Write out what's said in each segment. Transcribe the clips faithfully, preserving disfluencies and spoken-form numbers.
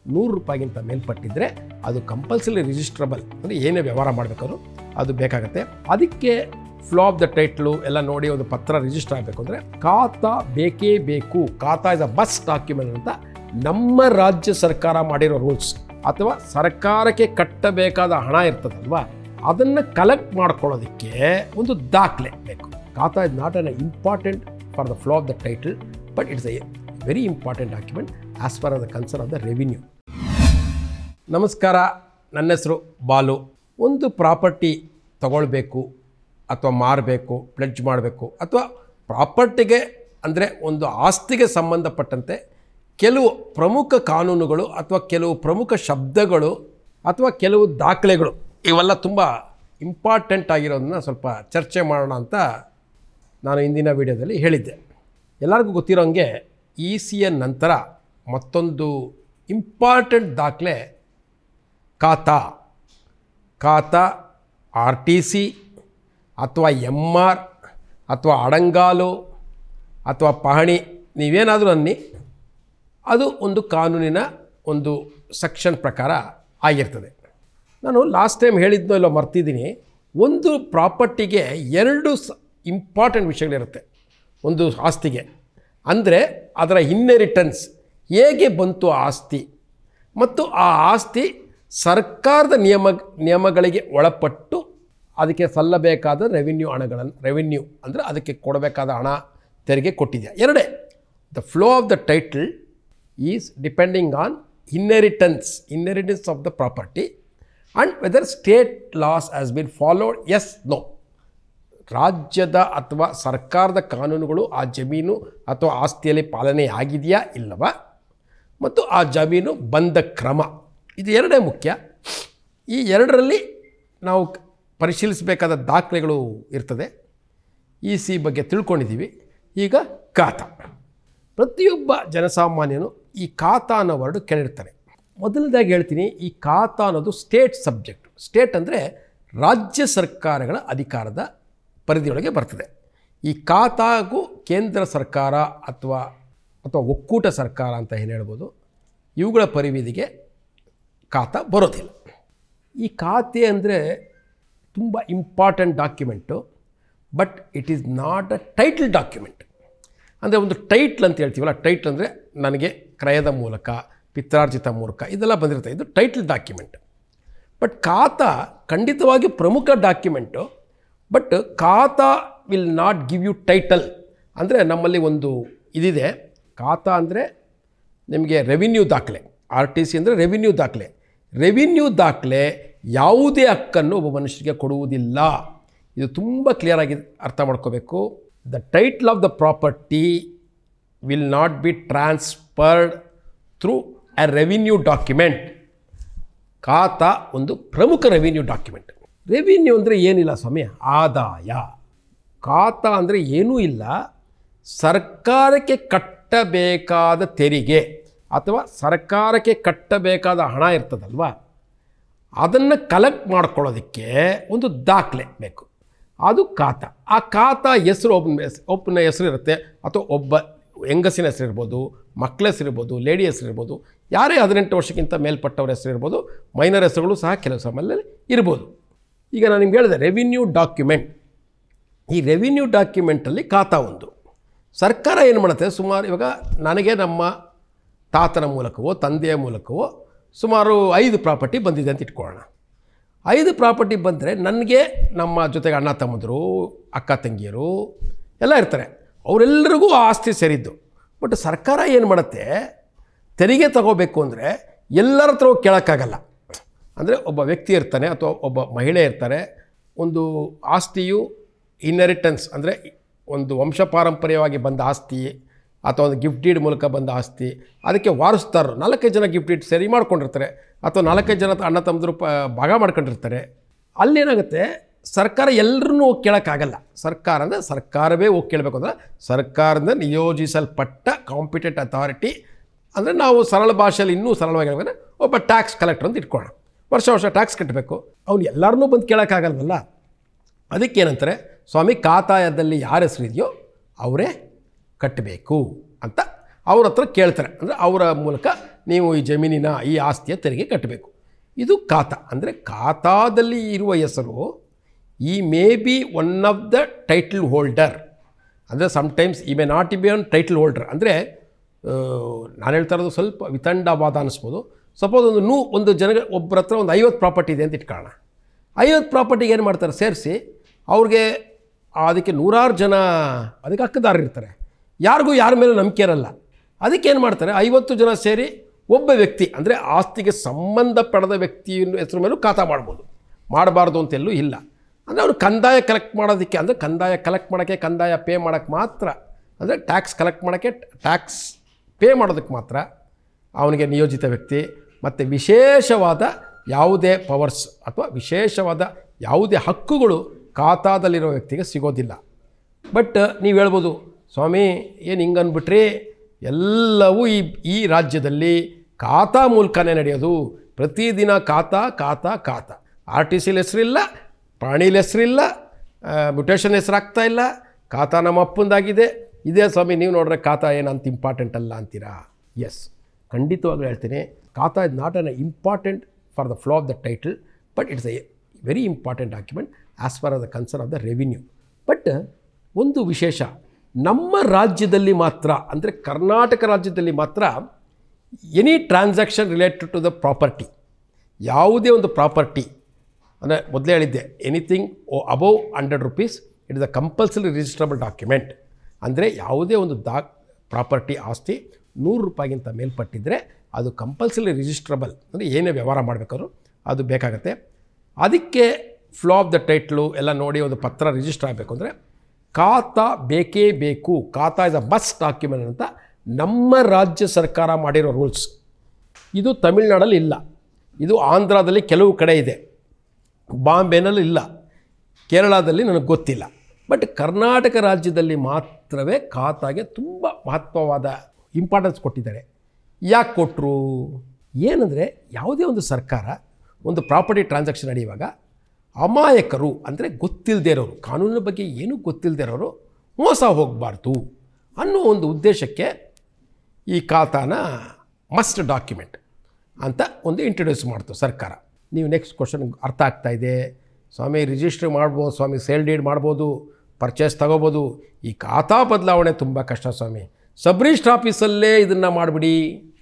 ನೂರು ರೂಪಾಯಿಗಿಂತ ಮೇಲ್ಪಟ್ಟಿದ್ದರೆ ಅದು ಕಂಪಲ್ಸರಿ ರಿಜಿಸ್ಟ್ರಬಲ್, ಅಂದರೆ ಏನೇ ವ್ಯವಹಾರ ಮಾಡಬೇಕಾದ್ರೂ ಅದು ಬೇಕಾಗುತ್ತೆ. ಅದಕ್ಕೆ ಫ್ಲೋ ಆಫ್ ದ ಟೈಟ್ಲು ಎಲ್ಲ ನೋಡಿ ಒಂದು ಪತ್ರ ರಿಜಿಸ್ಟರ್ ಆಗಬೇಕು ಅಂದರೆ ಖಾತಾ ಬೇಕೇ ಬೇಕು. Khata is a must document ಅಂತ ನಮ್ಮ ರಾಜ್ಯ ಸರ್ಕಾರ ಮಾಡಿರೋ ರೂಲ್ಸ್. ಅಥವಾ ಸರ್ಕಾರಕ್ಕೆ ಕಟ್ಟಬೇಕಾದ ಹಣ ಇರ್ತದಲ್ವಾ, ಅದನ್ನು ಕಲೆಕ್ಟ್ ಮಾಡ್ಕೊಳ್ಳೋದಕ್ಕೆ ಒಂದು ದಾಖಲೆ ಬೇಕು. Khata is not an important for the flow of the title, but it's a very important document as far as the concern of the revenue. ನಮಸ್ಕಾರ, ನನ್ನ ಹೆಸರು ಬಾಲು. ಒಂದು ಪ್ರಾಪರ್ಟಿ ತಗೊಳ್ಬೇಕು ಅಥವಾ ಮಾರಬೇಕು, ಪ್ಲೆಡ್ಜ್ ಮಾಡಬೇಕು, ಅಥವಾ ಪ್ರಾಪರ್ಟಿಗೆ ಅಂದರೆ ಒಂದು ಆಸ್ತಿಗೆ ಸಂಬಂಧಪಟ್ಟಂತೆ ಕೆಲವು ಪ್ರಮುಖ ಕಾನೂನುಗಳು ಅಥವಾ ಕೆಲವು ಪ್ರಮುಖ ಶಬ್ದಗಳು ಅಥವಾ ಕೆಲವು ದಾಖಲೆಗಳು ಇವೆಲ್ಲ ತುಂಬ ಇಂಪಾರ್ಟೆಂಟ್ ಆಗಿರೋದನ್ನ ಸ್ವಲ್ಪ ಚರ್ಚೆ ಮಾಡೋಣ ಅಂತ ನಾನು ಇಂದಿನ ವಿಡಿಯೋದಲ್ಲಿ ಹೇಳಿದ್ದೆ. ಎಲ್ಲರಿಗೂ ಗೊತ್ತಿರೋಂಗೆ ಇ ಸಿ ಎನ್ ನಂತರ ಮತ್ತೊಂದು ಇಂಪಾರ್ಟೆಂಟ್ ದಾಖಲೆ khata. Khata R T C ಅಥವಾ ಎಮ್ ಆರ್ ಅಥವಾ ಅಡಂಗಾಲು ಅಥವಾ ಪಹಣಿ, ನೀವೇನಾದರೂ ಅನ್ನಿ, ಅದು ಒಂದು ಕಾನೂನಿನ ಒಂದು ಸೆಕ್ಷನ್ ಪ್ರಕಾರ ಆಗಿರ್ತದೆ. ನಾನು ಲಾಸ್ಟ್ ಟೈಮ್ ಹೇಳಿದ್ನೋ ಇಲ್ಲೋ ಮರ್ತಿದ್ದೀನಿ, ಒಂದು ಪ್ರಾಪರ್ಟಿಗೆ ಎರಡು ಸ ಇಂಪಾರ್ಟೆಂಟ್ ವಿಷಯಗಳಿರುತ್ತೆ ಒಂದು ಆಸ್ತಿಗೆ. ಅಂದರೆ ಅದರ ಇನ್ಹೆರಿಟೆನ್ಸ್, ಹೇಗೆ ಬಂತು ಆ ಆಸ್ತಿ, ಮತ್ತು ಆ ಆಸ್ತಿ ಸರ್ಕಾರದ ನಿಯಮ ನಿಯಮಗಳಿಗೆ ಒಳಪಟ್ಟು ಅದಕ್ಕೆ ಸಲ್ಲಬೇಕಾದ ರೆವಿನ್ಯೂ ಹಣಗಳನ್ನು, ರೆವಿನ್ಯೂ ಅಂದರೆ ಅದಕ್ಕೆ ಕೊಡಬೇಕಾದ ಹಣ ತೆರಿಗೆ ಕೊಟ್ಟಿದೆಯಾ, ಎರಡೇ. The flow of the title is depending on inheritance inheritance of the property and whether state laws has been followed, yes no. ರಾಜ್ಯದ ಅಥವಾ ಸರ್ಕಾರದ ಕಾನೂನುಗಳು ಆ ಜಮೀನು ಅಥವಾ ಆಸ್ತಿಯಲ್ಲಿ ಪಾಲನೆ ಆಗಿದೆಯಾ ಇಲ್ಲವಾ, ಮತ್ತು ಆ ಜಮೀನು ಬಂದ ಕ್ರಮ, ಇದು ಎರಡೇ ಮುಖ್ಯ. ಈ ಎರಡರಲ್ಲಿ ನಾವು ಪರಿಶೀಲಿಸಬೇಕಾದ ದಾಖಲೆಗಳು ಇರ್ತದೆ. ಇ ಸಿ ಬಗ್ಗೆ ತಿಳ್ಕೊಂಡಿದ್ದೀವಿ. ಈಗ ಖಾತಾ. ಪ್ರತಿಯೊಬ್ಬ ಜನಸಾಮಾನ್ಯನು ಈ ಖಾತಾ ಅನ್ನೋ ವರ್ಡ್ ಕೇಳಿರ್ತಾರೆ. ಮೊದಲನೇದಾಗಿ ಹೇಳ್ತೀನಿ, ಈ ಖಾತಾ ಅನ್ನೋದು ಸ್ಟೇಟ್ ಸಬ್ಜೆಕ್ಟ್. ಸ್ಟೇಟ್ ಅಂದರೆ ರಾಜ್ಯ ಸರ್ಕಾರಗಳ ಅಧಿಕಾರದ ಪರಿಧಿಯೊಳಗೆ ಬರ್ತದೆ. ಈ ಖಾತಾಗೂ ಕೇಂದ್ರ ಸರ್ಕಾರ ಅಥವಾ ಅಥವಾ ಒಕ್ಕೂಟ ಸರ್ಕಾರ ಅಂತ ಏನು ಹೇಳ್ಬೋದು, ಇವುಗಳ ಪರಿವಿಧಿಗೆ ಖಾತಾ ಬರೋದಿಲ್ಲ. ಈ ಖಾತೆ ಅಂದರೆ ತುಂಬ important document, but it is not a title document. ಅಂದರೆ ಒಂದು ಟೈಟ್ಲ್ ಅಂತ ಹೇಳ್ತೀವಲ್ಲ, ಟೈಟ್ಲ್ ಅಂದರೆ ನನಗೆ ಕ್ರಯದ ಮೂಲಕ, ಪಿತ್ರಾರ್ಜಿತ ಮೂಲಕ ಇದೆಲ್ಲ ಬಂದಿರುತ್ತೆ, ಇದು ಟೈಟಲ್ ಡಾಕ್ಯುಮೆಂಟ್. ಬಟ್ ಖಾತಾ ಖಂಡಿತವಾಗಿ ಪ್ರಮುಖ document, but khata will not give you title. ಅಂದರೆ ನಮ್ಮಲ್ಲಿ ಒಂದು ಇದಿದೆ, ಖಾತಾ ಅಂದರೆ ನಿಮಗೆ ರೆವಿನ್ಯೂ ದಾಖಲೆ. ಆರ್ ಟಿ ಸಿ ಅಂದರೆ ರೆವಿನ್ಯೂ ದಾಖಲೆ. ರೆವಿನ್ಯೂ ದಾಖಲೆ ಯಾವುದೇ ಹಕ್ಕನ್ನು ಒಬ್ಬ ಮನುಷ್ಯರಿಗೆ ಕೊಡುವುದಿಲ್ಲ. ಇದು ತುಂಬ ಕ್ಲಿಯರಾಗಿ ಅರ್ಥ ಮಾಡ್ಕೋಬೇಕು. The title of the property will not be transferred through a revenue document. Khata ಒಂದು ಪ್ರಮುಖ ರೆವಿನ್ಯೂ ಡಾಕ್ಯುಮೆಂಟ್. ರೆವಿನ್ಯೂ ಅಂದರೆ ಏನಿಲ್ಲ ಸ್ವಾಮಿ, ಆದಾಯ. ಖಾತಾ ಅಂದರೆ ಏನೂ ಇಲ್ಲ, ಸರ್ಕಾರಕ್ಕೆ ಕಟ್ಟಬೇಕಾದ ತೆರಿಗೆ ಅಥವಾ ಸರ್ಕಾರಕ್ಕೆ ಕಟ್ಟಬೇಕಾದ ಹಣ ಇರ್ತದಲ್ವ, ಅದನ್ನು ಕಲೆಕ್ಟ್ ಮಾಡ್ಕೊಳ್ಳೋದಕ್ಕೆ ಒಂದು ದಾಖಲೆ ಬೇಕು, ಅದು ಖಾತಾ. ಆ ಖಾತಾ ಹೆಸರು ಒಬ್ಬನ ಒಬ್ಬನ ಹೆಸರು ಇರುತ್ತೆ, ಅಥವಾ ಒಬ್ಬ ಹೆಂಗಸಿನ ಹೆಸರು ಇರ್ಬೋದು, ಮಕ್ಕಳ ಹೆಸರು ಇರ್ಬೋದು, ಲೇಡಿ ಹೆಸರು ಇರ್ಬೋದು, ಯಾರೇ ಹದಿನೆಂಟು ವರ್ಷಕ್ಕಿಂತ ಮೇಲ್ಪಟ್ಟವ್ರ ಹೆಸರು ಇರ್ಬೋದು, ಮೈನರ್ ಹೆಸರುಗಳು ಸಹ ಕೆಲವು ಸಮಯದಲ್ಲಿ ಇರ್ಬೋದು. ಈಗ ನಾನು ನಿಮ್ಗೆ ಹೇಳಿದೆ ರೆವಿನ್ಯೂ ಡಾಕ್ಯುಮೆಂಟ್. ಈ ರೆವಿನ್ಯೂ ಡಾಕ್ಯುಮೆಂಟಲ್ಲಿ ಖಾತಾ ಒಂದು. ಸರ್ಕಾರ ಏನು ಮಾಡುತ್ತೆ, ಸುಮಾರು ಇವಾಗ ನನಗೆ ನಮ್ಮ ತಾತನ ಮೂಲಕವೋ ತಂದೆಯ ಮೂಲಕವೋ ಸುಮಾರು ಐದು ಪ್ರಾಪರ್ಟಿ ಬಂದಿದೆ ಅಂತ ಇಟ್ಕೊಳ್ಳೋಣ. ಐದು ಪ್ರಾಪರ್ಟಿ ಬಂದರೆ ನನಗೆ ನಮ್ಮ ಜೊತೆಗೆ ಅಣ್ಣ ತಮ್ಮಂದರು, ಅಕ್ಕ ತಂಗಿಯರು ಎಲ್ಲ ಇರ್ತಾರೆ, ಅವರೆಲ್ಲರಿಗೂ ಆ ಆಸ್ತಿ ಸೇರಿದ್ದು. ಬಟ್ ಸರ್ಕಾರ ಏನು ಮಾಡುತ್ತೆ, ತೆರಿಗೆ ತಗೋಬೇಕು ಅಂದರೆ ಎಲ್ಲರ ಹತ್ರ ಹೋಗಿ ಕೇಳೋಕ್ಕಾಗಲ್ಲ. ಅಂದರೆ ಒಬ್ಬ ವ್ಯಕ್ತಿ ಇರ್ತಾನೆ ಅಥವಾ ಒಬ್ಬ ಮಹಿಳೆ ಇರ್ತಾರೆ, ಒಂದು ಆಸ್ತಿಯು ಇನ್ಹೆರಿಟೆನ್ಸ್ ಅಂದರೆ ಒಂದು ವಂಶ ಪಾರಂಪರ್ಯವಾಗಿ ಬಂದ ಆಸ್ತಿ ಅಥವಾ ಒಂದು ಗಿಫ್ಟ್ ಡೀಡ್ ಮೂಲಕ ಬಂದ ಆಸ್ತಿ, ಅದಕ್ಕೆ ವಾರಸ್ದಾರರು ನಾಲ್ಕೈದು ಜನ ಗಿಫ್ಟ್ ಡೀಡ್ ಸೇರಿ ಮಾಡ್ಕೊಂಡಿರ್ತಾರೆ, ಅಥವಾ ನಾಲ್ಕೈದು ಜನ ಅಣ್ಣ ತಮ್ಮದ್ರು ಪ ಭಾಗ ಮಾಡ್ಕೊಂಡಿರ್ತಾರೆ. ಅಲ್ಲೇನಾಗುತ್ತೆ, ಸರ್ಕಾರ ಎಲ್ಲರನ್ನೂ ಹೋಗಿ ಕೇಳೋಕ್ಕಾಗಲ್ಲ. ಸರ್ಕಾರ ಅಂದರೆ ಸರ್ಕಾರವೇ ಹೋಗಿ ಕೇಳಬೇಕು. ಅಂದರೆ ಸರ್ಕಾರದಿಂದ ನಿಯೋಜಿಸಲ್ಪಟ್ಟ ಕಾಂಪಿಟೆಂಟ್ ಅಥಾರಿಟಿ, ಅಂದರೆ ನಾವು ಸರಳ ಭಾಷೆಯಲ್ಲಿ ಇನ್ನೂ ಸರಳವಾಗಿ ಹೇಳ್ಬೇಕಂದ್ರೆ ಒಬ್ಬ ಟ್ಯಾಕ್ಸ್ ಕಲೆಕ್ಟರ್ ಅಂತ ಇಟ್ಕೊಳ್ಳೋಣ. ವರ್ಷ ವರ್ಷ ಟ್ಯಾಕ್ಸ್ ಕಟ್ಟಬೇಕು, ಅವ್ನು ಎಲ್ಲರನ್ನೂ ಬಂದು ಕೇಳೋಕ್ಕಾಗಲ್ವಲ್ಲ. ಅದಕ್ಕೇನಂತಾರೆ, ಸ್ವಾಮಿ ಖಾತಾಯದಲ್ಲಿ ಯಾರ ಹೆಸರು ಇದೆಯೋ ಅವರೇ ಕಟ್ಟಬೇಕು ಅಂತ ಅವ್ರ ಹತ್ರ ಕೇಳ್ತಾರೆ. ಅಂದರೆ ಅವರ ಮೂಲಕ ನೀವು ಈ ಜಮೀನಿನ ಈ ಆಸ್ತಿಯ ತೆರಿಗೆ ಕಟ್ಟಬೇಕು. ಇದು ಖಾತಾ. ಅಂದರೆ ಖಾತಾದಲ್ಲಿ ಇರುವ ಹೆಸರು he may be one of the title holder. ಅಂದರೆ sometimes he may not be one title holder. ಅಂದರೆ ನಾನು ಹೇಳ್ತಾ ಇರೋದು ಸ್ವಲ್ಪ ವಿತಂಡವಾದ ಅನ್ನಿಸ್ಬೋದು. ಸಪೋಸ್ ಒಂದು ನೂ ಒಂದು ಜನ ಒಬ್ಬರ ಹತ್ರ ಒಂದು ಐವತ್ತು ಪ್ರಾಪರ್ಟಿ ಇದೆ ಅಂತ ಇಟ್ಕೊಳ್ಳೋಣ. ಐವತ್ತು ಪ್ರಾಪರ್ಟಿಗೆ ಏನು ಮಾಡ್ತಾರೆ, ಸೇರಿಸಿ ಅವ್ರಿಗೆ ಅದಕ್ಕೆ ನೂರಾರು ಜನ ಅದಕ್ಕೆ ಹಕ್ಕುದಾರರು ಇರ್ತಾರೆ. ಯಾರಿಗೂ ಯಾರ ಮೇಲೂ ನಂಬಿಕೆ ಇರಲ್ಲ. ಅದಕ್ಕೇನು ಮಾಡ್ತಾರೆ, ಐವತ್ತು ಜನ ಸೇರಿ ಒಬ್ಬ ವ್ಯಕ್ತಿ ಅಂದರೆ ಆಸ್ತಿಗೆ ಸಂಬಂಧಪಡದ ವ್ಯಕ್ತಿಯ ಹೆಸರು ಮೇಲೂ ಖಾತಾ ಮಾಡ್ಬೋದು. ಮಾಡಬಾರ್ದು ಅಂತೆಲ್ಲೂ ಇಲ್ಲ. ಅಂದರೆ ಅವನು ಕಂದಾಯ ಕಲೆಕ್ಟ್ ಮಾಡೋದಕ್ಕೆ, ಅಂದರೆ ಕಂದಾಯ ಕಲೆಕ್ಟ್ ಮಾಡೋಕ್ಕೆ, ಕಂದಾಯ ಪೇ ಮಾಡೋಕ್ಕೆ ಮಾತ್ರ, ಅಂದರೆ ಟ್ಯಾಕ್ಸ್ ಕಲೆಕ್ಟ್ ಮಾಡೋಕ್ಕೆ, ಟ್ಯಾಕ್ಸ್ ಪೇ ಮಾಡೋದಕ್ಕೆ ಮಾತ್ರ ಅವನಿಗೆ ನಿಯೋಜಿತ ವ್ಯಕ್ತಿ. ಮತ್ತು ವಿಶೇಷವಾದ ಯಾವುದೇ ಪವರ್ಸ್ ಅಥವಾ ವಿಶೇಷವಾದ ಯಾವುದೇ ಹಕ್ಕುಗಳು ಖಾತಾದಲ್ಲಿರೋ ವ್ಯಕ್ತಿಗೆ ಸಿಗೋದಿಲ್ಲ. ಬಟ್ ನೀವು ಹೇಳ್ಬೋದು, ಸ್ವಾಮಿ ಏನು ಹಿಂಗೆ ಅಂದ್ಬಿಟ್ರಿ, ಎಲ್ಲವೂ ಈ ಈ ರಾಜ್ಯದಲ್ಲಿ ಖಾತಾ ಮೂಲಕನೇ ನಡೆಯೋದು. ಪ್ರತಿದಿನ ಖಾತಾ ಖಾತಾ ಖಾತಾ. ಆರ್ ಟಿ ಸಿಲಿ ಹೆಸರಿಲ್ಲ, ಪ್ರಾಣಿಲಿ ಹೆಸರಿಲ್ಲ, ಮ್ಯೂಟೇಷನ್ ಹೆಸರಾಗ್ತಾ ಇಲ್ಲ, ಖಾತಾ ನಮ್ಮ ಅಪ್ಪಂದಾಗಿದೆ. ಇದೇ ಸ್ವಾಮಿ ನೀವು ನೋಡ್ರೆ ಖಾತಾ ಏನಂತ ಇಂಪಾರ್ಟೆಂಟ್ ಅಲ್ಲ ಅಂತೀರಾ? ಎಸ್, ಖಂಡಿತವಾಗ್ಲೂ ಹೇಳ್ತೀನಿ, khata is not an important for the flow of the title, but it's a very important document as far as the concern of the revenue. But ಒಂದು ವಿಶೇಷ, ನಮ್ಮ ರಾಜ್ಯದಲ್ಲಿ ಮಾತ್ರ, ಅಂದರೆ ಕರ್ನಾಟಕ ರಾಜ್ಯದಲ್ಲಿ ಮಾತ್ರ any transaction related to the property, ಯಾವುದೇ ಒಂದು ಪ್ರಾಪರ್ಟಿ, ಅಂದರೆ ಮೊದಲೇ ಹೇಳಿದ್ದೆ, anything oh above hundred rupees it is a compulsory registrable document. ಅಂದರೆ ಯಾವುದೇ ಒಂದು ದಾ ಪ್ರಾಪರ್ಟಿ ಆಸ್ತಿ ನೂರು ರೂಪಾಯಿಗಿಂತ ಮೇಲ್ಪಟ್ಟಿದ್ದರೆ ಅದು ಕಂಪಲ್ಸರಿ ರಿಜಿಸ್ಟ್ರಬಲ್, ಅಂದರೆ ಏನೇ ವ್ಯವಹಾರ ಮಾಡಬೇಕಾದ್ರೂ ಅದು ಬೇಕಾಗುತ್ತೆ. ಅದಕ್ಕೆ ಫ್ಲೋ ಆಫ್ ದ ಟೈಟ್ಲು ಎಲ್ಲ ನೋಡಿ ಒಂದು ಪತ್ರ ರಿಜಿಸ್ಟರ್ ಆಗಬೇಕು ಅಂದರೆ ಖಾತಾ ಬೇಕೇ ಬೇಕು. Khata is a must document ಅಂತ ನಮ್ಮ ರಾಜ್ಯ ಸರ್ಕಾರ ಮಾಡಿರೋ ರೂಲ್ಸ್. ಇದು ತಮಿಳ್ನಾಡಲ್ಲಿ ಇಲ್ಲ, ಇದು ಆಂಧ್ರದಲ್ಲಿ ಕೆಲವು ಕಡೆ ಇದೆ, ಬಾಂಬೆನಲ್ಲಿ ಇಲ್ಲ, ಕೇರಳದಲ್ಲಿ ನನಗೆ ಗೊತ್ತಿಲ್ಲ. ಬಟ್ ಕರ್ನಾಟಕ ರಾಜ್ಯದಲ್ಲಿ ಮಾತ್ರವೇ ಖಾತಾಗೆ ತುಂಬ ಮಹತ್ವವಾದ ಇಂಪಾರ್ಟೆನ್ಸ್ ಕೊಟ್ಟಿದ್ದಾರೆ. ಯಾಕೆ ಕೊಟ್ಟರು? ಏನಂದರೆ ಯಾವುದೇ ಒಂದು ಸರ್ಕಾರ ಒಂದು ಪ್ರಾಪರ್ಟಿ ಟ್ರಾನ್ಸಾಕ್ಷನ್ ನಡೆಯುವಾಗ ಅಮಾಯಕರು, ಅಂದರೆ ಗೊತ್ತಿಲ್ಲದೇ ಇರೋರು, ಕಾನೂನಿನ ಬಗ್ಗೆ ಏನೂ ಗೊತ್ತಿಲ್ಲದೇ ಇರೋರು ಮೋಸ ಹೋಗಬಾರ್ದು ಅನ್ನೋ ಒಂದು ಉದ್ದೇಶಕ್ಕೆ ಈ ಖಾತಾನ ಮಸ್ಟ್ ಡಾಕ್ಯುಮೆಂಟ್ ಅಂತ ಒಂದು ಇಂಟ್ರೊಡ್ಯೂಸ್ ಮಾಡ್ತು ಸರ್ಕಾರ. ನೀವು ನೆಕ್ಸ್ಟ್ ಕ್ವಶನ್ ಅರ್ಥ ಆಗ್ತಾ ಇದೆ ಸ್ವಾಮಿ, ರಿಜಿಸ್ಟ್ರ್ ಮಾಡ್ಬೋದು ಸ್ವಾಮಿ, ಸೇಲ್ ಡೀಡ್ ಮಾಡ್ಬೋದು, ಪರ್ಚೇಸ್ ತಗೋಬೋದು. ಈ ಖಾತಾ ಬದಲಾವಣೆ ತುಂಬ ಕಷ್ಟ ಸ್ವಾಮಿ. ಸಬ್ ರಿಜಿಸ್ಟ್ರ್ ಆಫೀಸಲ್ಲೇ ಇದನ್ನು ಮಾಡಿಬಿಡಿ.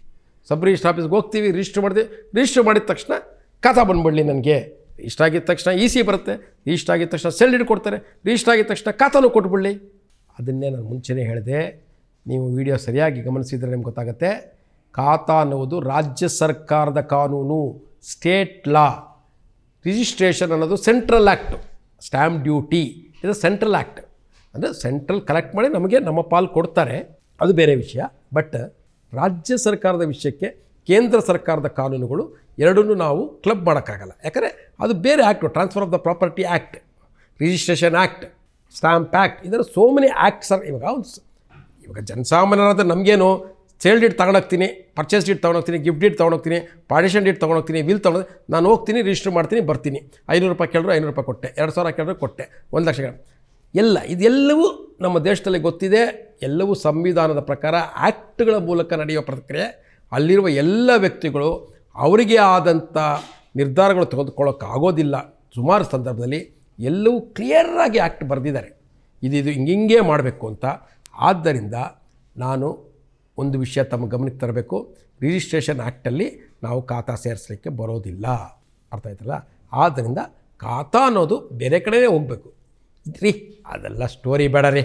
ಸಬ್ ರಿಜಿಸ್ಟ್ರ್ ಆಫೀಸ್ಗೆ ಹೋಗ್ತೀವಿ, ರಿಜಿಸ್ಟ್ರ್ ಮಾಡ್ತೀವಿ, ರಿಜಿಸ್ಟ್ರ್ ಮಾಡಿದ ತಕ್ಷಣ ಖಾತಾ ಬಂದುಬಿಡಲಿ ನನಗೆ. ರಿಜಿಸ್ಟ್ರ್ ಆಗಿದ ತಕ್ಷಣ ಇ ಸಿ ಬರುತ್ತೆ, ರಿಜಿಸ್ಟ್ರ್ ಆಗಿದ ತಕ್ಷಣ ಸೇಲ್ ಡೀಡ್ ಕೊಡ್ತಾರೆ, ರಿಜಿಸ್ಟ್ರ್ ಆಗಿದ ತಕ್ಷಣ ಖಾತಾನೂ ಕೊಟ್ಬಿಡಲಿ. ಅದನ್ನೇ ನಾನು ಮುಂಚೆನೇ ಹೇಳಿದೆ, ನೀವು ವಿಡಿಯೋ ಸರಿಯಾಗಿ ಗಮನಿಸಿದರೆ ನಿಮ್ಗೆ ಗೊತ್ತಾಗುತ್ತೆ. ಖಾತಾ ಅನ್ನೋದು ರಾಜ್ಯ ಸರ್ಕಾರದ ಕಾನೂನು, ಸ್ಟೇಟ್ ಲಾ. ರಿಜಿಸ್ಟ್ರೇಷನ್ ಅನ್ನೋದು ಸೆಂಟ್ರಲ್ ಆ್ಯಕ್ಟ್. ಸ್ಟ್ಯಾಂಪ್ ಡ್ಯೂಟಿ ಇದು ಸೆಂಟ್ರಲ್ ಆ್ಯಕ್ಟ್, ಅಂದರೆ ಸೆಂಟ್ರಲ್ ಕಲೆಕ್ಟ್ ಮಾಡಿ ನಮಗೆ ನಮ್ಮ ಪಾಲು ಕೊಡ್ತಾರೆ, ಅದು ಬೇರೆ ವಿಷಯ. ಬಟ್ ರಾಜ್ಯ ಸರ್ಕಾರದ ವಿಷಯಕ್ಕೆ ಕೇಂದ್ರ ಸರ್ಕಾರದ ಕಾನೂನುಗಳು ಎರಡನ್ನೂ ನಾವು ಕ್ಲಬ್ ಮಾಡೋಕ್ಕಾಗಲ್ಲ. ಯಾಕಂದರೆ ಅದು ಬೇರೆ act. Transfer of the property act, registration act, stamp act, ಇದರ ಸೋ ಮೆನಿ ಆ್ಯಕ್ಟ್ಸ್ ಆರ್. ಇವಾಗ ಇವಾಗ ಜನಸಾಮಾನ್ಯರಾದ ನಮಗೇನು ಸೇಲ್ ಡೀಡ್ ತೊಗೊಂಡೋಗ್ತೀನಿ, ಪರ್ಚೇಸ್ ಡೀಡ್ ತೊಗೊಂಡೋಗ್ತೀನಿ, ಗಿಫ್ಟ್ ಡೀಡ್ ತೊಗೊಂಡೋಗ್ತೀನಿ, ಪಾರ್ಟಿಷನ್ ಡೀಡ್ ತೊಗೊಂಡೋಗ್ತೀನಿ, ವಿಲ್ ತೊಗೊಂಡು ನಾನು ಹೋಗ್ತೀನಿ, ರಿಜಿಸ್ಟರ್ ಮಾಡ್ತೀನಿ, ಬರ್ತೀನಿ. ಐನೂರು ರೂಪಾಯಿ ಕೇಳಿದ್ರು ಐನೂರು ರೂಪಾಯಿ ಕೊಟ್ಟೆ, ಎರಡು ಸಾವಿರ ಕೇಳಿದ್ರು ಕೊಟ್ಟೆ, ಒಂದು ಲಕ್ಷ ಎಲ್ಲ ಇದೆಲ್ಲವೂ ನಮ್ಮ ದೇಶದಲ್ಲಿ ಗೊತ್ತಿದೆ. ಎಲ್ಲವೂ ಸಂವಿಧಾನದ ಪ್ರಕಾರ ಆ್ಯಕ್ಟ್ಗಳ ಮೂಲಕ ನಡೆಯುವ ಪ್ರಕ್ರಿಯೆ. ಅಲ್ಲಿರುವ ಎಲ್ಲ ವ್ಯಕ್ತಿಗಳು ಅವರಿಗೆ ಆದಂಥ ನಿರ್ಧಾರಗಳು ತೆಗೆದುಕೊಳ್ಳೋಕ್ಕಾಗೋದಿಲ್ಲ. ಸುಮಾರು ಸಂದರ್ಭದಲ್ಲಿ ಎಲ್ಲವೂ ಕ್ಲಿಯರಾಗಿ ಆ್ಯಕ್ಟ್ ಬರೆದಿದ್ದಾರೆ, ಇದಿದು ಹಿಂಗಿಂಗೇ ಮಾಡಬೇಕು ಅಂತ. ಆದ್ದರಿಂದ ನಾನು ಒಂದು ವಿಷಯ ತಮ್ಮ ಗಮನಕ್ಕೆ ತರಬೇಕು, ರಿಜಿಸ್ಟ್ರೇಷನ್ ಆ್ಯಕ್ಟಲ್ಲಿ ನಾವು ಖಾತಾ ಸೇರಿಸಲಿಕ್ಕೆ ಬರೋದಿಲ್ಲ. ಅರ್ಥ ಆಯ್ತಲ್ಲ? ಆದ್ದರಿಂದ ಖಾತಾ ಅನ್ನೋದು ಬೇರೆ ಕಡೆಯೇ ಹೋಗಬೇಕು ರೀ. ಅದೆಲ್ಲ ಸ್ಟೋರಿ ಬೇಡ ರೀ,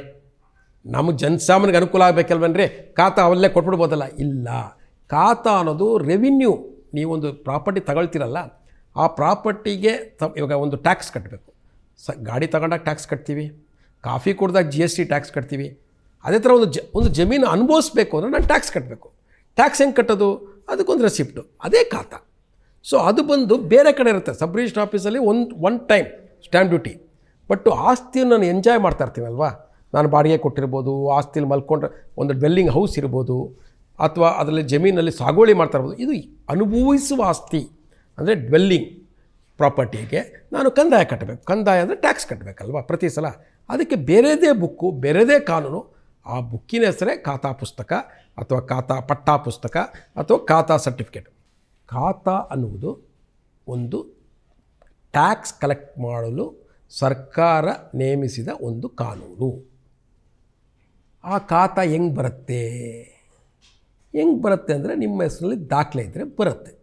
ನಮಗೆ ಜನಸಾಮಾನ್ಯರಿಗೆ ಅನುಕೂಲ ಆಗಬೇಕಲ್ವನ್ರಿ, ಖಾತಾ ಅವಲ್ಲೇ ಕೊಟ್ಬಿಡ್ಬೋದಲ್ಲ. ಇಲ್ಲ, ಖಾತಾ ಅನ್ನೋದು ರೆವಿನ್ಯೂ. ನೀವೊಂದು ಪ್ರಾಪರ್ಟಿ ತಗೊಳ್ತೀರಲ್ಲ, ಆ ಪ್ರಾಪರ್ಟಿಗೆ ತ ಇವಾಗ ಒಂದು ಟ್ಯಾಕ್ಸ್ ಕಟ್ಟಬೇಕು. ಸ ಗಾಡಿ ತಗೊಂಡಾಗ ಟ್ಯಾಕ್ಸ್ ಕಟ್ತೀವಿ, ಕಾಫಿ ಕುಡ್ದಾಗ ಜಿ ಎಸ್ ಟಿ ಟ್ಯಾಕ್ಸ್ ಕಟ್ತೀವಿ. ಅದೇ ಥರ ಒಂದು ಜ ಒಂದು ಜಮೀನು ಅನುಭವಿಸ್ಬೇಕು ಅಂದರೆ ನಾನು ಟ್ಯಾಕ್ಸ್ ಕಟ್ಟಬೇಕು. ಟ್ಯಾಕ್ಸ್ ಹೆಂಗೆ ಕಟ್ಟೋದು? ಅದಕ್ಕೊಂದು ರೆಸಿಪ್ಟು, ಅದೇ ಖಾತಾ. ಸೊ ಅದು ಬಂದು ಬೇರೆ ಕಡೆ ಇರುತ್ತೆ. ಸಬ್ ರಿಜಿಸ್ಟ್ರ್ ಆಫೀಸಲ್ಲಿ ಒಂದು one time stamp duty. But ಆಸ್ತಿಯನ್ನು ನಾನು ಎಂಜಾಯ್ ಮಾಡ್ತಾ ಇರ್ತೀನಲ್ವಾ, ನಾನು ಬಾಡಿಗೆ ಕೊಟ್ಟಿರ್ಬೋದು, ಆಸ್ತಿಲಿ ಮಲ್ಕೊಂಡ್ರೆ ಒಂದು ಡ್ವೆಲ್ಲಿಂಗ್ ಹೌಸ್ ಇರ್ಬೋದು, ಅಥವಾ ಅದರಲ್ಲಿ ಜಮೀನಲ್ಲಿ ಸಾಗುವಳಿ ಮಾಡ್ತಾ ಇರ್ಬೋದು. ಇದು ಅನುಭವಿಸುವ ಆಸ್ತಿ, ಅಂದರೆ ಡ್ವೆಲ್ಲಿಂಗ್ ಪ್ರಾಪರ್ಟಿಗೆ ನಾನು ಕಂದಾಯ ಕಟ್ಟಬೇಕು. ಕಂದಾಯ ಅಂದರೆ ಟ್ಯಾಕ್ಸ್ ಕಟ್ಟಬೇಕಲ್ವ ಪ್ರತಿ ಸಲ. ಅದಕ್ಕೆ ಬೇರೆದೇ ಬುಕ್ಕು, ಬೇರೆದೇ ಕಾನೂನು, ಆ ಬುಕ್ಕಿನ ಹೆಸರೇ ಖಾತಾ ಪುಸ್ತಕ ಅಥವಾ ಖಾತಾ ಪಟ್ಟಾ ಪುಸ್ತಕ ಅಥವಾ ಖಾತಾ ಸರ್ಟಿಫಿಕೇಟ್. ಖಾತಾ ಅನ್ನುವುದು ಒಂದು ಟ್ಯಾಕ್ಸ್ ಕಲೆಕ್ಟ್ ಮಾಡಲು ಸರ್ಕಾರ ನೇಮಿಸಿದ ಒಂದು ಕಾನೂನು. ಆ ಖಾತಾ ಹೆಂಗೆ ಬರುತ್ತೆ ಹೆಂಗೆ ಬರುತ್ತೆ ಅಂದರೆ ನಿಮ್ಮ ಹೆಸರಲ್ಲಿ ದಾಖಲೆ ಇದ್ದರೆ ಬರುತ್ತೆ.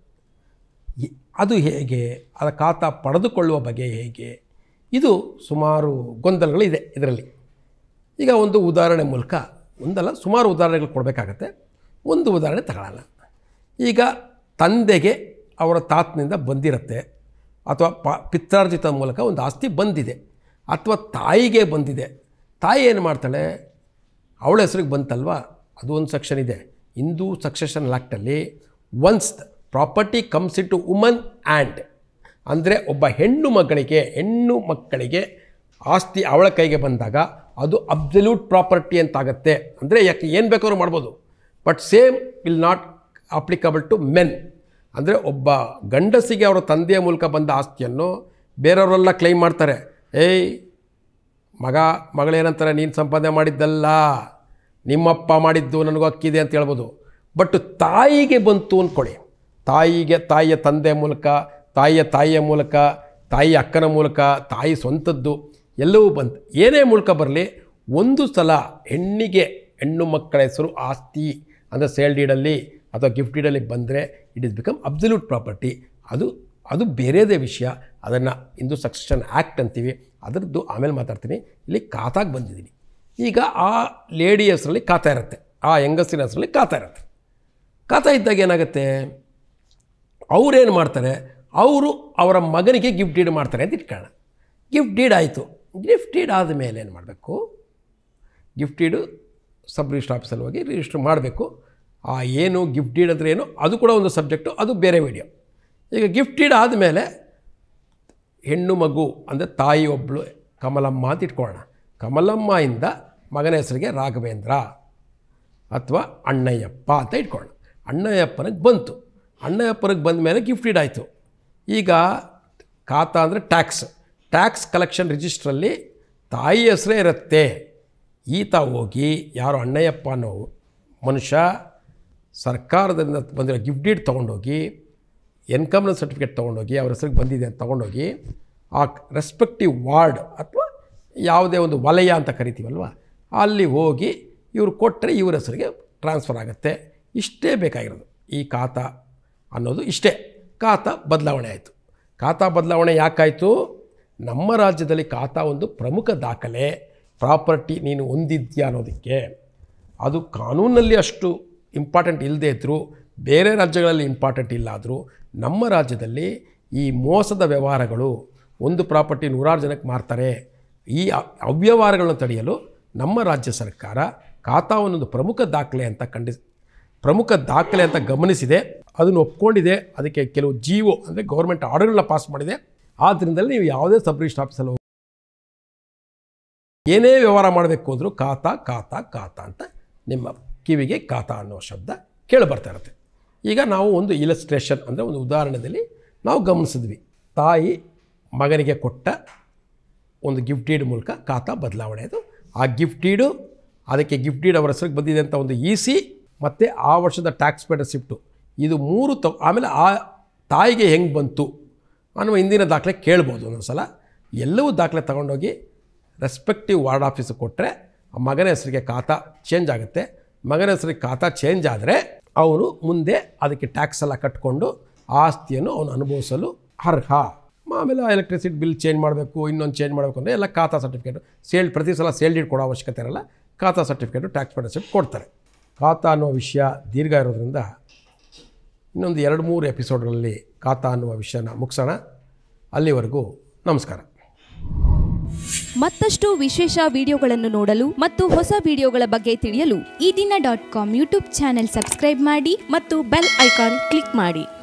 ಅದು ಹೇಗೆ, ಅದರ ಖಾತಾ ಪಡೆದುಕೊಳ್ಳುವ ಬಗೆ ಹೇಗೆ, ಇದು ಸುಮಾರು ಗೊಂದಲಗಳಿದೆ ಇದರಲ್ಲಿ. ಈಗ ಒಂದು ಉದಾಹರಣೆ ಮೂಲಕ, ಒಂದಲ್ಲ ಸುಮಾರು ಉದಾಹರಣೆಗಳು ಕೊಡಬೇಕಾಗತ್ತೆ. ಒಂದು ಉದಾಹರಣೆ ತಗೊಳ್ಳೋಣ. ಈಗ ತಂದೆಗೆ ಅವರ ತಾತನಿಂದ ಬಂದಿರುತ್ತೆ, ಅಥವಾ ಪ ಪಿತ್ರಾರ್ಜಿತ ಮೂಲಕ ಒಂದು ಆಸ್ತಿ ಬಂದಿದೆ, ಅಥವಾ ತಾಯಿಗೆ ಬಂದಿದೆ. ತಾಯಿ ಏನು ಮಾಡ್ತಾಳೆ, ಅವಳ ಹೆಸರಿಗೆ ಬಂತಲ್ವ, ಅದು ಒಂದು ಸೆಕ್ಷನ್ ಇದೆ ಹಿಂದೂ ಸಕ್ಸೆಷನ್ ಆ್ಯಕ್ಟಲ್ಲಿ. Once property comes into woman and, ಅಂದರೆ ಒಬ್ಬ ಹೆಣ್ಣು ಮಗಳಿಗೆ ಹೆಣ್ಣು ಮಕ್ಕಳಿಗೆ ಆಸ್ತಿ ಅವಳ ಕೈಗೆ ಬಂದಾಗ ಅದು ಅಬ್ಸಲ್ಯೂಟ್ ಪ್ರಾಪರ್ಟಿ ಅಂತಾಗತ್ತೆ. ಅಂದರೆ ಯಾಕೆ ಏನು ಬೇಕಾದ್ರೂ ಮಾಡ್ಬೋದು, but same will not applicable to men. ಅಂದರೆ ಒಬ್ಬ ಗಂಡಸಿಗೆ ಅವರ ತಂದೆಯ ಮೂಲಕ ಬಂದ ಆಸ್ತಿಯನ್ನು ಬೇರೆಯವರೆಲ್ಲ ಕ್ಲೈಮ್ ಮಾಡ್ತಾರೆ. ಏಯ್ ಮಗ ಮಗಳೇನಂತಾರೆ, ನೀನು ಸಂಪಾದನೆ ಮಾಡಿದ್ದಲ್ಲ, ನಿಮ್ಮಪ್ಪ ಮಾಡಿದ್ದು, ನನಗೂ ಹಕ್ಕಿದೆ ಅಂತ ಹೇಳ್ಬೋದು. ಬಟ್ ತಾಯಿಗೆ ಬಂತು ಅಂದ್ಕೊಳ್ಳಿ, ತಾಯಿಗೆ ತಾಯಿಯ ತಂದೆಯ ಮೂಲಕ, ತಾಯಿಯ ತಾಯಿಯ ಮೂಲಕ, ತಾಯಿ ಅಕ್ಕನ ಮೂಲಕ, ತಾಯಿ ಸ್ವಂತದ್ದು ಎಲ್ಲವೂ ಬಂತು, ಏನೇ ಮೂಲಕ ಬರಲಿ, ಒಂದು ಸಲ ಹೆಣ್ಣಿಗೆ ಹೆಣ್ಣು ಮಕ್ಕಳ ಹೆಸರು ಆಸ್ತಿ ಅಂದರೆ ಸೇಲ್ ಡೀಡಲ್ಲಿ ಅಥವಾ ಗಿಫ್ಟ್ ಡೀಡಲ್ಲಿ ಬಂದರೆ it is become absolute property. ಅದು ಅದು ಬೇರೆದೇ ವಿಷಯ, ಅದನ್ನು ಹಿಂದೂ ಸಕ್ಸೆಷನ್ ಆ್ಯಕ್ಟ್ ಅಂತೀವಿ. ಅದರದ್ದು ಆಮೇಲೆ ಮಾತಾಡ್ತೀನಿ. ಇಲ್ಲಿ ಖಾತಾಗೆ ಬಂದಿದ್ದೀನಿ. ಈಗ ಆ ಲೇಡಿ ಹೆಸರಲ್ಲಿ ಖಾತಾ ಇರುತ್ತೆ, ಆ ಹೆಂಗಸಿನ ಹೆಸರಲ್ಲಿ ಖಾತಾ ಇರುತ್ತೆ. ಖಾತಾ ಇದ್ದಾಗ ಏನಾಗುತ್ತೆ, ಅವರೇನು ಮಾಡ್ತಾರೆ, ಅವರು ಅವರ ಮಗನಿಗೆ ಗಿಫ್ಟ್ ಡೀಡ್ ಮಾಡ್ತಾರೆ ಅಂತ ಇಟ್ಕೊಳ್ಳೋಣ. ಗಿಫ್ಟ್ ಡೀಡ್ ಆಯಿತು. ಗಿಫ್ಟ್ ಡೀಡ್ ಆದಮೇಲೆ ಏನು ಮಾಡಬೇಕು, ಗಿಫ್ಟ್ ಡೀಡು ಸಬ್ ರಿಜಿಸ್ಟ್ರ್ ಆಫೀಸಲ್ಲಿ ಹೋಗಿ ರಿಜಿಸ್ಟ್ರ್ ಮಾಡಬೇಕು. ಆ ಏನು ಗಿಫ್ಟ್ ಡೀಡ್ ಅಂದರೆ ಏನು, ಅದು ಕೂಡ ಒಂದು ಸಬ್ಜೆಕ್ಟು, ಅದು ಬೇರೆ ವಿಡಿಯೋ. ಈಗ ಗಿಫ್ಟ್ ಡೀಡ್ ಆದಮೇಲೆ ಹೆಣ್ಣು ಮಗು ಅಂದರೆ ತಾಯಿ ಒಬ್ಬಳು ಕಮಲಮ್ಮ ಅಂತ ಇಟ್ಕೊಳ್ಳೋಣ. ಕಮಲಮ್ಮ ಇಂದ ಮಗನ ಹೆಸರಿಗೆ ರಾಘವೇಂದ್ರ ಅಥವಾ ಅಣ್ಣಯ್ಯಪ್ಪ ಅಂತ ಇಟ್ಕೊಳ್ಳೋಣ. ಅಣ್ಣಯ್ಯಪ್ಪನಿಗೆ ಬಂತು. ಅಣ್ಣಯ್ಯಪ್ಪನಿಗೆ ಬಂದ ಮೇಲೆ ಗಿಫ್ಟ್ ಡೀಡ್ ಆಯಿತು. ಈಗ ಖಾತಾ ಅಂದರೆ ಟ್ಯಾಕ್ಸ್ ಟ್ಯಾಕ್ಸ್ ಕಲೆಕ್ಷನ್ ರಿಜಿಸ್ಟ್ರಲ್ಲಿ ತಾಯಿ ಹೆಸರೇ ಇರುತ್ತೆ. ಈತ ಹೋಗಿ ಯಾರು ಅಣ್ಣಯ್ಯಪ್ಪ ಅನ್ನೋ ಮನುಷ್ಯ ಸರ್ಕಾರದಿಂದ ಬಂದಿರೋ ಗಿಫ್ಟ್ ಡೀಡ್ ತೊಗೊಂಡೋಗಿ ಇನ್ಕಮ್ನ ಸರ್ಟಿಫಿಕೇಟ್ ತೊಗೊಂಡೋಗಿ ಅವ್ರ ಹೆಸರಿಗೆ ಬಂದಿದೆ ಅಂತ ತೊಗೊಂಡೋಗಿ ಆ ರೆಸ್ಪೆಕ್ಟಿವ್ ವಾರ್ಡ್ ಅಥವಾ ಯಾವುದೇ ಒಂದು ವಲಯ ಅಂತ ಕರಿತೀವಲ್ವ, ಅಲ್ಲಿ ಹೋಗಿ ಇವರು ಕೊಟ್ಟರೆ ಇವ್ರ ಹೆಸರಿಗೆ ಟ್ರಾನ್ಸ್ಫರ್ ಆಗುತ್ತೆ. ಇಷ್ಟೇ ಬೇಕಾಗಿರೋದು ಈ ಖಾತಾ ಅನ್ನೋದು. ಇಷ್ಟೇ ಖಾತಾ ಬದಲಾವಣೆ ಆಯಿತು. ಖಾತಾ ಬದಲಾವಣೆ ಯಾಕಾಯಿತು, ನಮ್ಮ ರಾಜ್ಯದಲ್ಲಿ ಖಾತಾ ಒಂದು ಪ್ರಮುಖ ದಾಖಲೆ, ಪ್ರಾಪರ್ಟಿ ನೀನು ಹೊಂದಿದ್ಯಾ ಅನ್ನೋದಕ್ಕೆ. ಅದು ಕಾನೂನಲ್ಲಿ ಅಷ್ಟು ಇಂಪಾರ್ಟೆಂಟ್ ಇಲ್ಲದೇ ಇದ್ದರೂ, ಬೇರೆ ರಾಜ್ಯಗಳಲ್ಲಿ ಇಂಪಾರ್ಟೆಂಟ್ ಇಲ್ಲ ಆದರೂ, ನಮ್ಮ ರಾಜ್ಯದಲ್ಲಿ ಈ ಮೋಸದ ವ್ಯವಹಾರಗಳು, ಒಂದು ಪ್ರಾಪರ್ಟಿ ನೂರಾರು ಜನಕ್ಕೆ ಮಾರ್ತಾರೆ, ಈ ಅವ್ಯವಹಾರಗಳನ್ನು ತಡೆಯಲು ನಮ್ಮ ರಾಜ್ಯ ಸರ್ಕಾರ ಖಾತಾವನ್ನೊಂದು ಪ್ರಮುಖ ದಾಖಲೆ ಅಂತ ಖಂಡಿಸ ಪ್ರಮುಖ ದಾಖಲೆ ಅಂತ ಗಮನಿಸಿದೆ, ಅದನ್ನು ಒಪ್ಕೊಂಡಿದೆ. ಅದಕ್ಕೆ ಕೆಲವು ಜಿ ಒ ಅಂದರೆ ಗೌರ್ಮೆಂಟ್ ಆರ್ಡರ್ಗಳನ್ನ ಪಾಸ್ ಮಾಡಿದೆ. ಆದ್ದರಿಂದಲೇ ನೀವು ಯಾವುದೇ ಸಬ್ ರಿಜಿಸ್ಟ್ರ್ ಆಫೀಸಲ್ಲಿ ಹೋಗಿ ಏನೇ ವ್ಯವಹಾರ ಮಾಡಬೇಕು ಅಂದರೂ ಖಾತಾ ಖಾತಾ ಖಾತಾ ಅಂತ ನಿಮ್ಮ ಕಿವಿಗೆ ಖಾತಾ ಅನ್ನೋ ಶಬ್ದ ಕೇಳಿಬರ್ತಾ ಇರುತ್ತೆ. ಈಗ ನಾವು ಒಂದು ಇಲಸ್ಟ್ರೇಷನ್ ಅಂದರೆ ಒಂದು ಉದಾಹರಣೆಯಲ್ಲಿ ನಾವು ಗಮನಿಸಿದ್ವಿ, ತಾಯಿ ಮಗನಿಗೆ ಕೊಟ್ಟ ಒಂದು ಗಿಫ್ಟ್ ಡೀಡ್ ಮೂಲಕ ಖಾತಾ ಬದಲಾವಣೆ ಆಯಿತು. ಆ ಗಿಫ್ಟ್ ಡೀಡು, ಅದಕ್ಕೆ ಗಿಫ್ಟ್ ಡೀಡ್ ಅವರ ಹೆಸರಿಗೆ ಬಂದಿದೆ ಅಂತ ಒಂದು ಇ ಸಿ ಮತ್ತು ಆ ವರ್ಷದ ಟ್ಯಾಕ್ಸ್ ಪೇಡ್ ರಿಸಿಪ್ಟು, ಇದು ಮೂರು ತ ಆಮೇಲೆ ಆ ತಾಯಿಗೆ ಹೆಂಗೆ ಬಂತು ಅನ್ನುವ ಹಿಂದಿನ ದಾಖಲೆ ಕೇಳ್ಬೋದು. ಒಂದೊಂದು ಸಲ ಎಲ್ಲವೂ ದಾಖಲೆ ತೊಗೊಂಡೋಗಿ ರೆಸ್ಪೆಕ್ಟಿವ್ ವಾರ್ಡ್ ಆಫೀಸಿಗೆ ಕೊಟ್ಟರೆ ಆ ಮಗನ ಹೆಸರಿಗೆ ಖಾತಾ ಚೇಂಜ್ ಆಗುತ್ತೆ. ಮಗನ ಹೆಸರಿಗೆ ಖಾತಾ ಚೇಂಜ್ ಆದರೆ ಅವನು ಮುಂದೆ ಅದಕ್ಕೆ ಟ್ಯಾಕ್ಸ್ ಎಲ್ಲ ಕಟ್ಕೊಂಡು ಆಸ್ತಿಯನ್ನು ಅವನು ಅನುಭವಿಸಲು ಅರ್ಹ. ಆಮೇಲೆ ಎಲೆಕ್ಟ್ರಿಸಿಟಿ ಬಿಲ್ ಚೇಂಜ್ ಮಾಡಬೇಕು, ಇನ್ನೊಂದು ಚೇಂಜ್ ಮಾಡಬೇಕು ಅಂದರೆ ಎಲ್ಲ ಖಾತಾ ಸರ್ಟಿಫಿಕೇಟು ಸೇಲ್ ಪ್ರತಿ ಸಲ ಸೇಲ್ ಡೀಡ್ ಕೊಡೋ ಅವಶ್ಯಕತೆ ಇರಲ್ಲ. ಖಾತಾ ಸರ್ಟಿಫಿಕೇಟು ಟ್ಯಾಕ್ಸ್ ಪೇಡ್ ರಿಸಿಪ್ಟ್ ಕೊಡ್ತಾರೆ. ಖಾತಾ ಅನ್ನೋ ವಿಷಯ ದೀರ್ಘ ಇರೋದ್ರಿಂದ ಇನ್ನೊಂದು ಎರಡು ಮೂರು ಎಪಿಸೋಡ್ಗಳಲ್ಲಿ ಖಾತಾ ಅನ್ನುವ ವಿಷಯನ ಮುಗಿಸೋಣ. ಅಲ್ಲಿವರೆಗೂ ನಮಸ್ಕಾರ. ಮತ್ತಷ್ಟು ವಿಶೇಷ ವಿಡಿಯೋಗಳನ್ನು ನೋಡಲು ಮತ್ತು ಹೊಸ ವಿಡಿಯೋಗಳ ಬಗ್ಗೆ ತಿಳಿಯಲು ಈ ದಿನ dot com YouTube channel subscribe ಮಾಡಿ ಮತ್ತು ಬೆಲ್ ಐಕಾನ್ ಕ್ಲಿಕ್ ಮಾಡಿ.